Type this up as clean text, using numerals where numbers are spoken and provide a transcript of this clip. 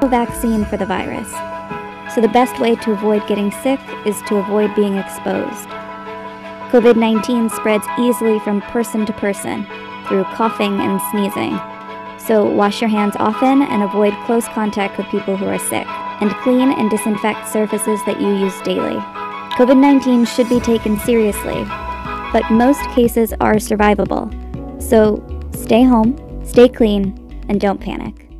no vaccine for the virus, so the best way to avoid getting sick is to avoid being exposed. COVID-19 spreads easily from person to person through coughing and sneezing, so wash your hands often and avoid close contact with people who are sick, and clean and disinfect surfaces that you use daily. COVID-19 should be taken seriously, but most cases are survivable, so stay home, stay clean, and don't panic.